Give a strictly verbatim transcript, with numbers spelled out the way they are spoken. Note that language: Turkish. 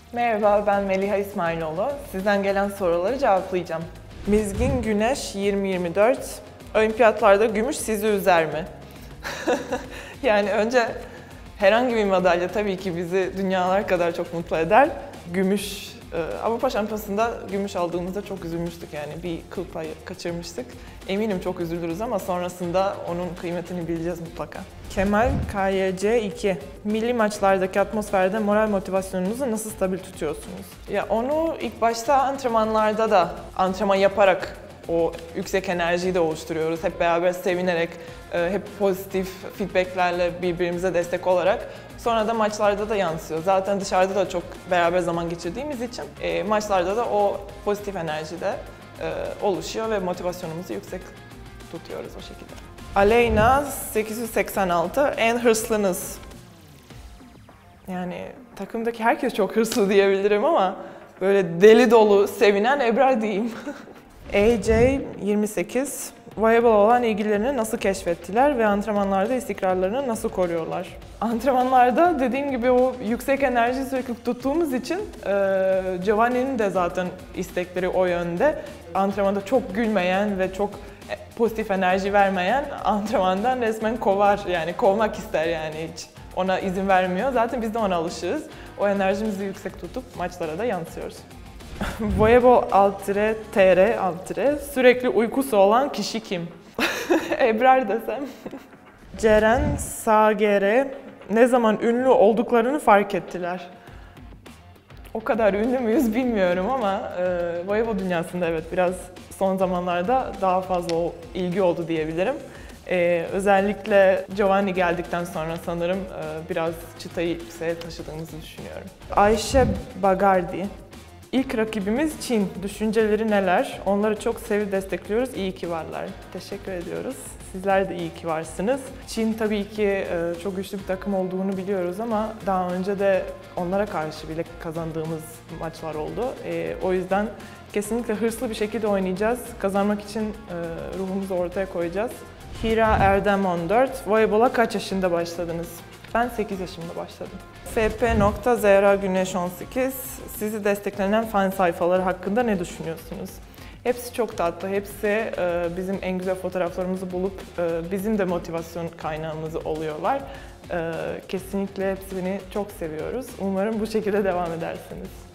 Merhaba, ben Meliha İsmailoğlu. Sizden gelen soruları cevaplayacağım. Mizgin Güneş yirmi yirmi dört, olimpiyatlarda gümüş sizi üzer mi? Yani önce herhangi bir madalya tabii ki bizi dünyalar kadar çok mutlu eder. Gümüş, Avrupa Şampiyonası'nda gümüş aldığımızda çok üzülmüştük, yani bir kıl payı kaçırmıştık. Eminim çok üzülürüz ama sonrasında onun kıymetini bileceğiz mutlaka. Kemal K Y C iki. Milli maçlardaki atmosferde moral motivasyonunuzu nasıl stabil tutuyorsunuz? Ya onu ilk başta antrenmanlarda da antrenman yaparak o yüksek enerjiyi de oluşturuyoruz. Hep beraber sevinerek, hep pozitif feedbacklerle birbirimize destek olarak. Sonra da maçlarda da yansıyor. Zaten dışarıda da çok beraber zaman geçirdiğimiz için e, maçlarda da o pozitif enerji de e, oluşuyor ve motivasyonumuzu yüksek tutuyoruz o şekilde. Aleyna sekiz yüz seksen altı, en hırslınız. Yani takımdaki herkes çok hırslı diyebilirim ama böyle deli dolu, sevinen Ebrar diyeyim. A J yirmi sekiz, voleybol olan ilgilerini nasıl keşfettiler ve antrenmanlarda istikrarlarını nasıl koruyorlar? Antrenmanlarda dediğim gibi o yüksek enerji sürekli tuttuğumuz için e, Giovanni'nin de zaten istekleri o yönde. Antrenmanda çok gülmeyen ve çok pozitif enerji vermeyen antrenmandan resmen kovar, yani kovmak ister, yani hiç ona izin vermiyor. Zaten biz de ona alışığız. O enerjimizi yüksek tutup maçlara da yansıyoruz. Voleybol alt tire T R alt tire, sürekli uykusu olan kişi kim? Ebrar desem. Ceren S G R, ne zaman ünlü olduklarını fark ettiler? O kadar ünlü müyüz bilmiyorum ama e, voleybol dünyasında evet biraz son zamanlarda daha fazla o ilgi oldu diyebilirim. E, özellikle Giovanni geldikten sonra sanırım e, biraz çıtayı yükseğe taşıdığımızı düşünüyorum. Ayşe Bagardi. İlk rakibimiz Çin. Düşünceleri neler? Onları çok sevip destekliyoruz. İyi ki varlar. Teşekkür ediyoruz. Sizler de iyi ki varsınız. Çin tabii ki çok güçlü bir takım olduğunu biliyoruz ama daha önce de onlara karşı bile kazandığımız maçlar oldu. O yüzden kesinlikle hırslı bir şekilde oynayacağız. Kazanmak için ruhumuzu ortaya koyacağız. Hira Erdem on dört. Voleybola kaç yaşında başladınız? Ben sekiz yaşımda başladım. F P nokta Zehra Güneş on sekiz, sizi destekleyen fan sayfaları hakkında ne düşünüyorsunuz? Hepsi çok tatlı, hepsi bizim en güzel fotoğraflarımızı bulup bizim de motivasyon kaynağımız oluyorlar. Kesinlikle hepsini çok seviyoruz. Umarım bu şekilde devam edersiniz.